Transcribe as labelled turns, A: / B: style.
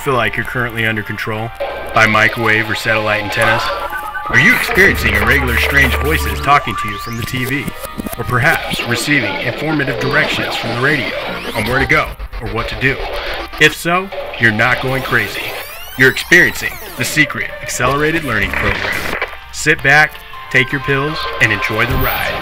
A: feel like you're currently under control by microwave or satellite antennas? Are you experiencing irregular, strange voices talking to you from the TV? Or perhaps receiving informative directions from the radio on where to go or what to do? If so, you're not going crazy. You're experiencing the Secret Accelerated Learning Program. Sit back, take your pills, and enjoy the ride.